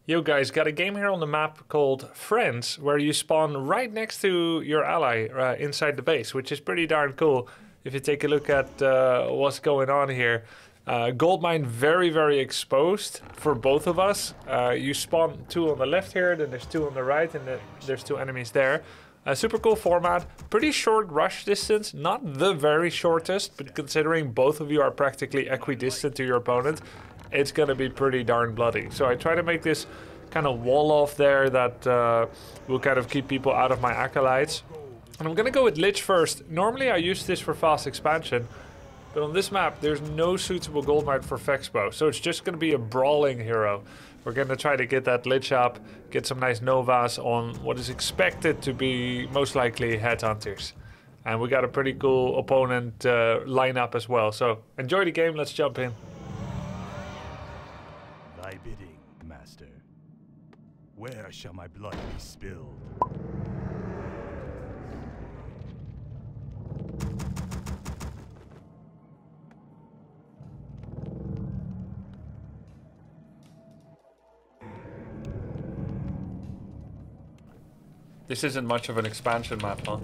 Yo guys, got a game here on the map called Friends, where you spawn right next to your ally inside the base, which is pretty darn cool. If you take a look at what's going on here. Gold mine very, very exposed for both of us. You spawn two on the left here, then there's two on the right, and then there's two enemies there. Super cool format, pretty short rush distance, not the very shortest, but considering both of you are practically equidistant to your opponent, it's gonna be pretty darn bloody. So I try to make this kind of wall off there that will kind of keep people out of my acolytes. And I'm gonna go with Lich first. Normally I use this for fast expansion, but on this map there's no suitable gold mine for Fexpo, so it's just gonna be a brawling hero. We're gonna try to get that Lich up, get some nice Novas on what is expected to be most likely headhunters. And we got a pretty cool opponent lineup as well. So enjoy the game, let's jump in. Thy bidding, master. Where shall my blood be spilled? This isn't much of an expansion map, huh?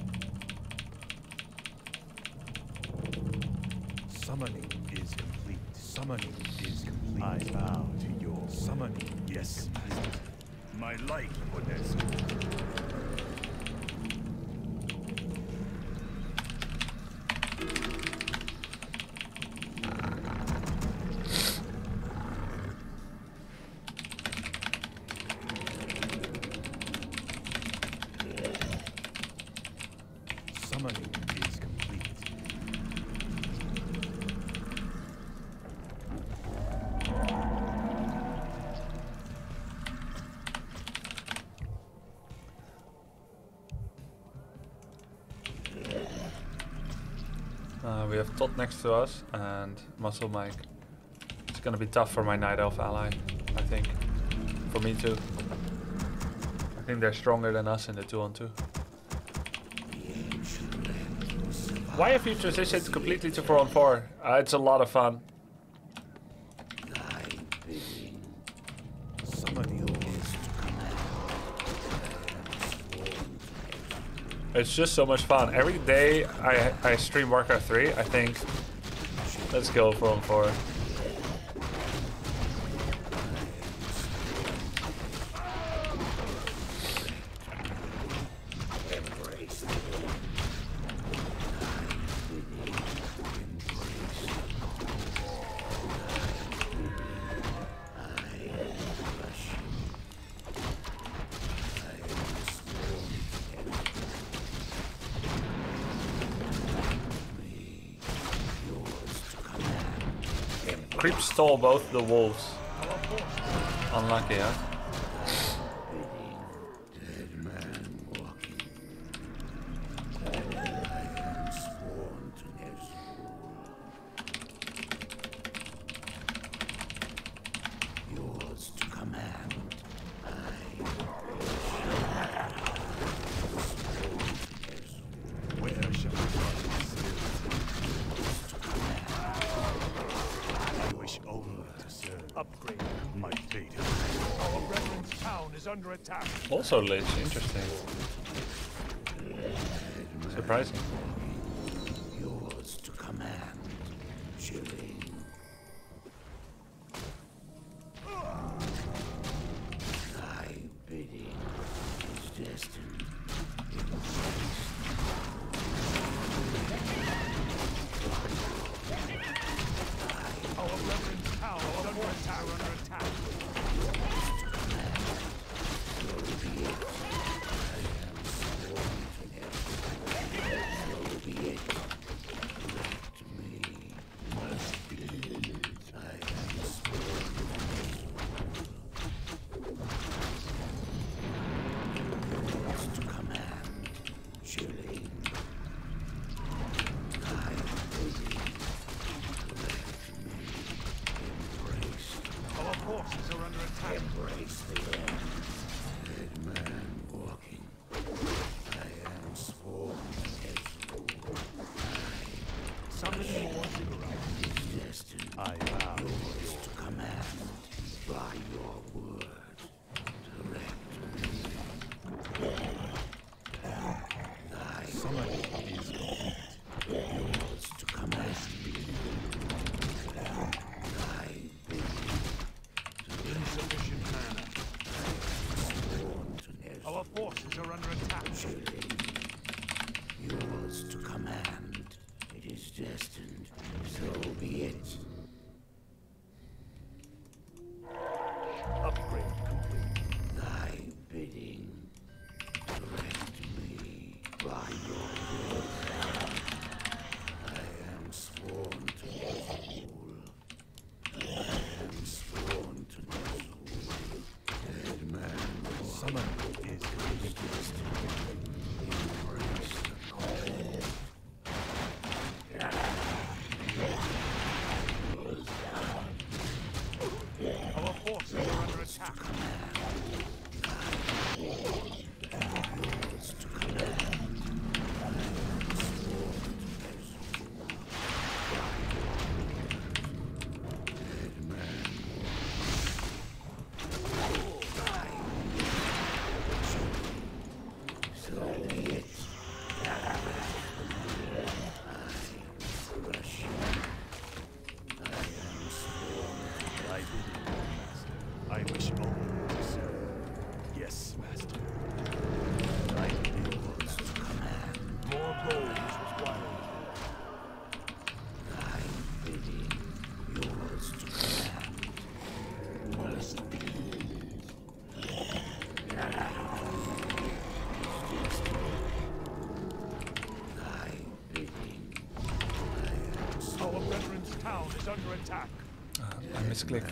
Summoning is complete. Summoning is complete. I bow to your summoning. Yes, master. My light, Odessa. Summoning is complete. We have Todd next to us and Muscle Mike. It's gonna be tough for my Night Elf ally, I think. For me too. I think they're stronger than us in the 2-on-2. Why have you transitioned completely to 4-on-4? It's a lot of fun. It's just so much fun. Every day I stream Warcraft 3, I think, let's go 4-on-4. Creep stole both the wolves. Unlucky, huh? Dead man walking. I am sworn to Nezrul. Yours to command. Where shall my blood be spilled? I wish only to serve. Upgrade my fate. Our brethren's town is under attack. Also Lich, interesting. Surprising. Yours to command. Chilling. Thy bidding is destined. Our brethren's town is under attack. Our forces are under attack. Embrace the end. Dead man walking. I am sworn as rule. Summon more ziggurats. Destined. I vow. Yours to command by your word. Upgrade complete. Thy bidding. Direct me by your will. I am sworn to Nazgul. I am sworn to Nazgul. Dead man, Summon is complete. embrace the call. Our forces are under attack. Yours to command. I am sworn to Nazgul. Dead man. So be it. Crush you. I am sworn. I believe, Master. I wish only to serve. Yes, Master. I believe. Yours to command. More gold is required. Thy bidding. Yours to command. Must be. Thy bidding. Our brethren's town is under attack. I misclicked.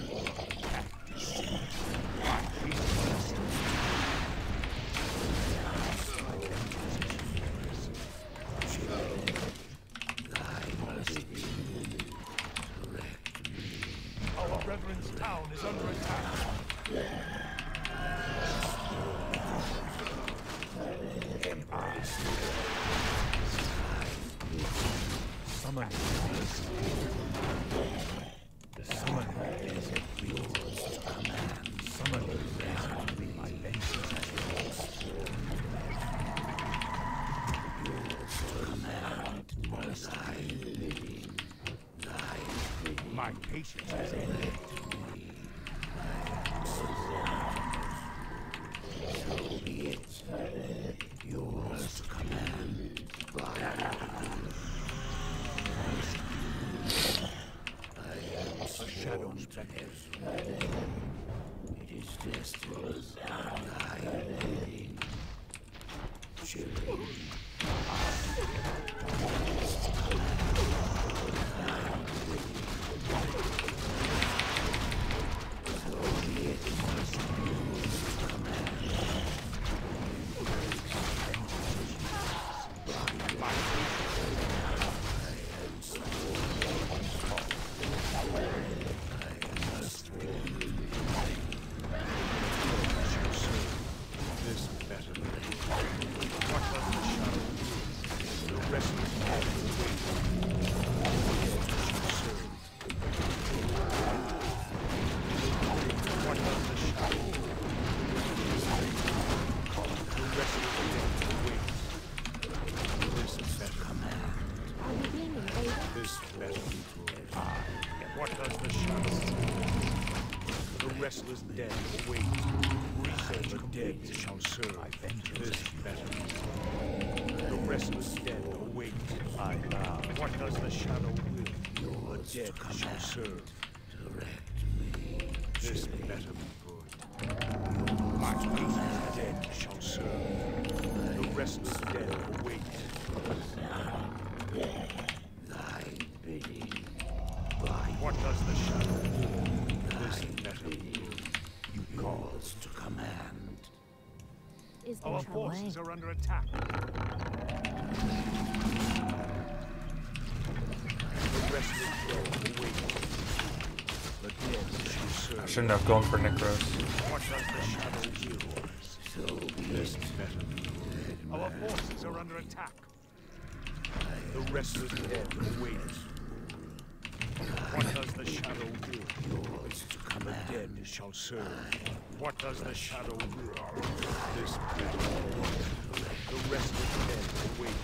Our brethren's town is under attack. Summon is Summon is yours to command. Summon is be my My patience is ended. So be it. Yours to command. A shadow specters. It is destined. Thy bidding. Chilling. This better. What does the shadow do? The restless man will wait. Serve. What does the shadow do? The restless man will wait. This better. Are we being invaded? This better. What does the shadow do? The restless dead will wait. The dead shall serve. This better. The restless dead await. I bow. What does the shadow will? The dead shall serve. Direct me. This better be good. My patience dead shall serve. The restless dead await. Thy bidding. What does the shadow will? This better be good. You call. Yours to command. Is there Our trouble? forces are under attack. The restless dead await. The dead shall serve. I shouldn't have gone for Necros. What does the shadow will? So be This it. better be good. Our forces are under attack. The restless dead await. What does the shadow will? Yours to The command. dead shall serve. What does the shadow will? This better. The restless dead await.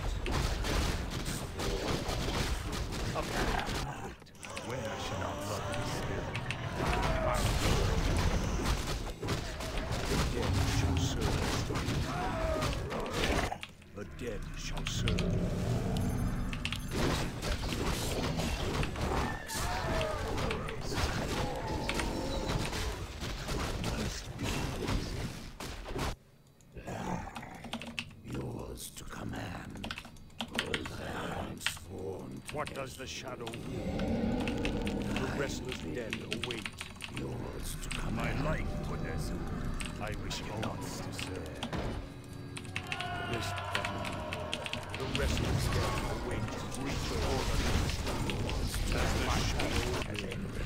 Up where shall our blood be spilled? The dead shall serve. The dead shall serve. What does the shadow will? The restless dead await. Yours to come. My life, Vanessa. I wish always to serve. This the restless dead awaits. Reach the order. As the shadow has ended.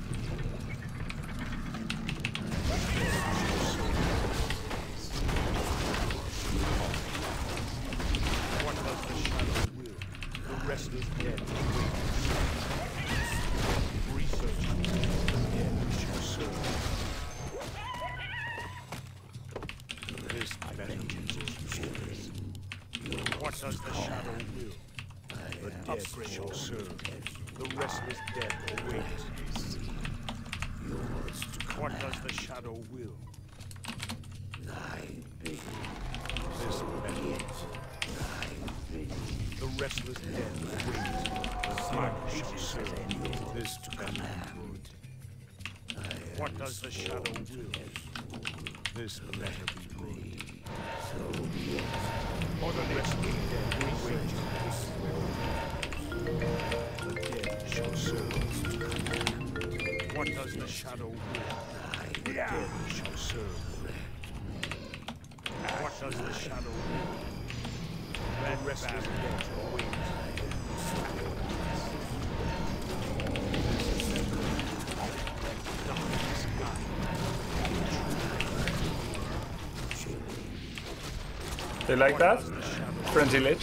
What does the shadow will? The restless dead awaits. Research the dead shall serve. This vengeance is yours. What does the shadow will? The dead shall serve. The restless dead awaits. What does the shadow will? This vengeance. The restless dead awaits. The dead shall serve. This to command. What does the shadow will? This better be good. For the restless dead awaits. The dead shall serve. What does the shadow will? The dead shall serve. What does the shadow will? The restless dead awaits. They like that? Frenzy Lich.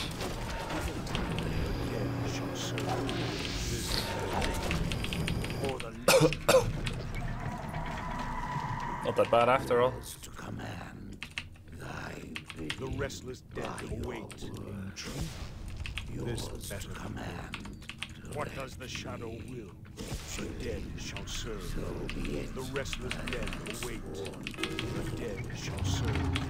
Not that bad after all. To command. The restless dead await. This better command. What does the shadow will? The dead shall serve. The restless dead await. The dead shall serve.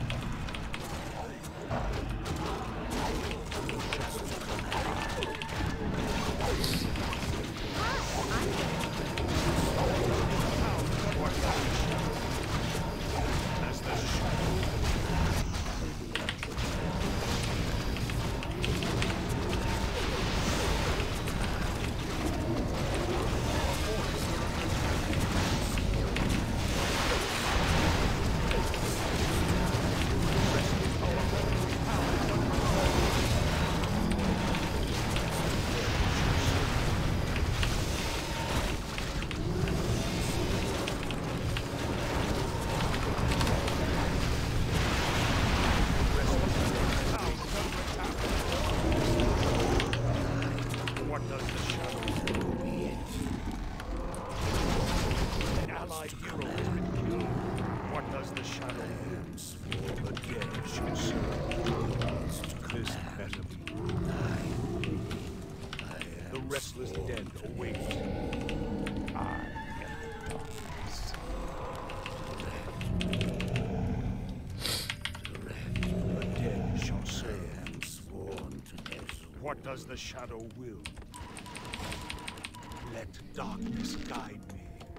Restless dead await. I am darkness. The dead shall serve. Sworn to death. What does the shadow will? Let darkness guide me.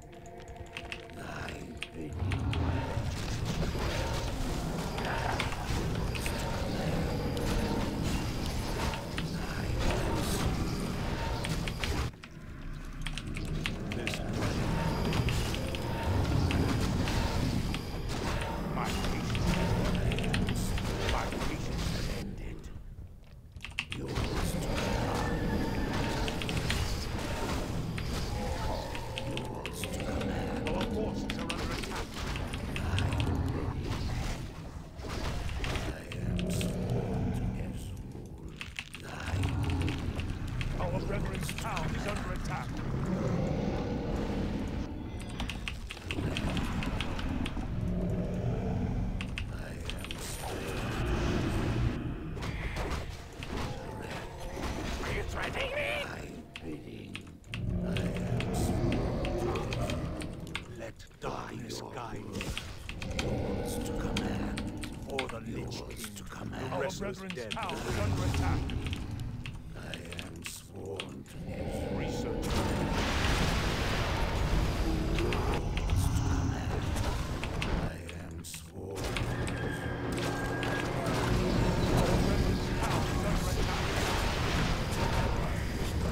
Darkness guide me. Yours to command. Or the Lich to command. Our brethren's town is under attack. I am sworn to death. Research. Yours to command. I am sworn to death. Our brethren's town is under attack.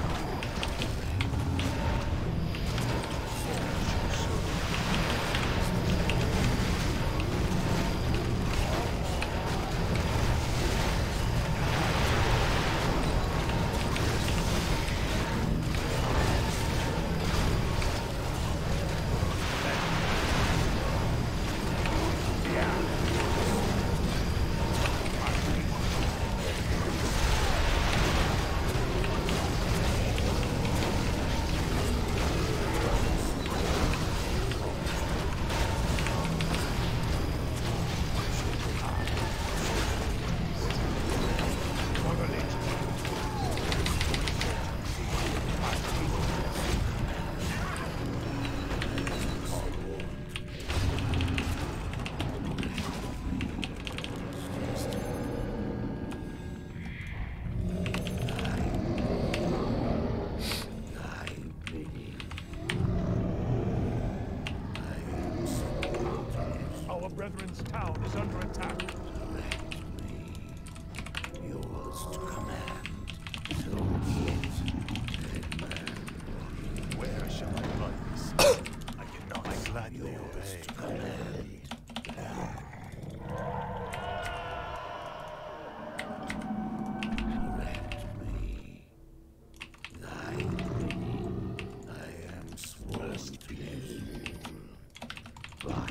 brethren's town is under attack. Yours to command. So Where shall I place? I cannot gladly obey. direct me. Thy bidding, I am sworn to you. By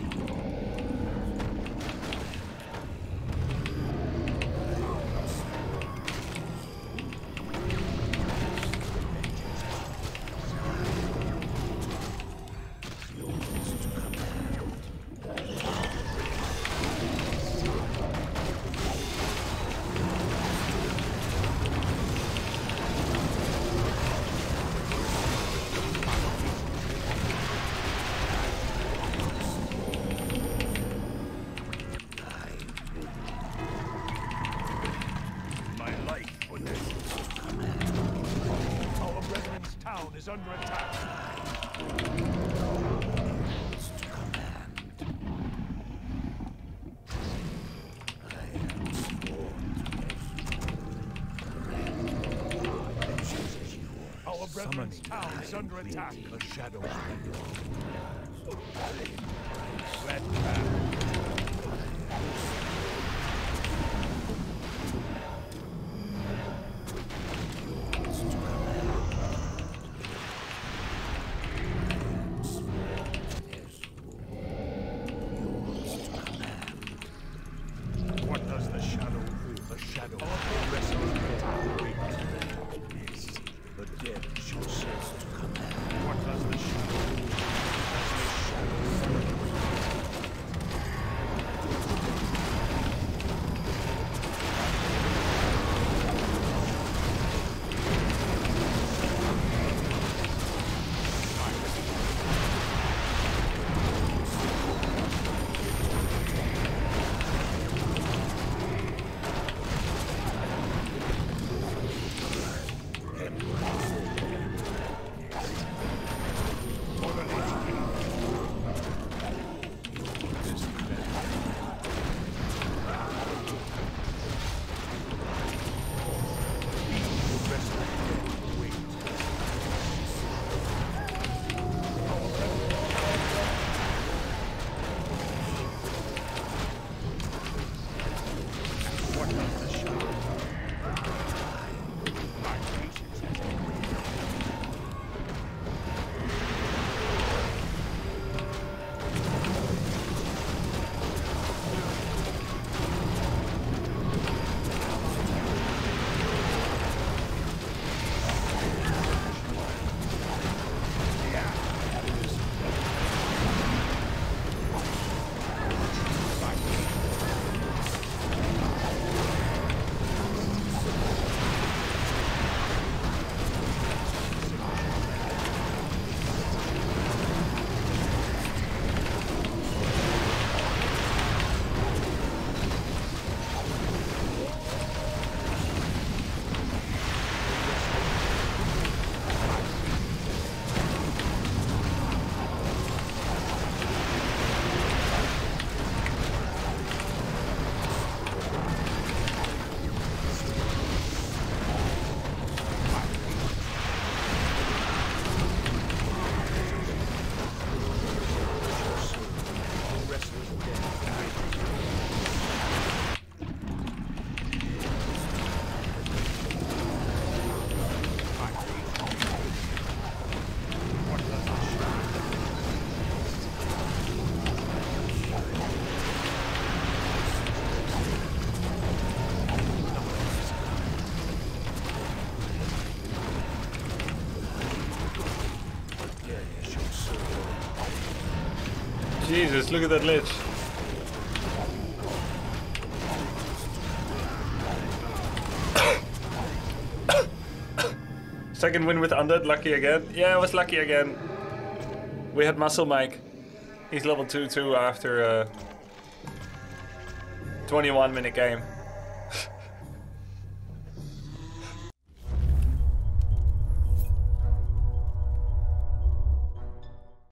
My life for this. Our brethren's town is under attack. Our brethren's town is under attack. The shadows red path. What does the shadow do? The shadow wrestles yes, the dead shall serve to command. What does the shadow do? Jesus, look at that Lich. Second win with Undead, lucky again. Yeah, I was lucky again. We had Muscle Mike. He's level 2 too after a 21-minute game.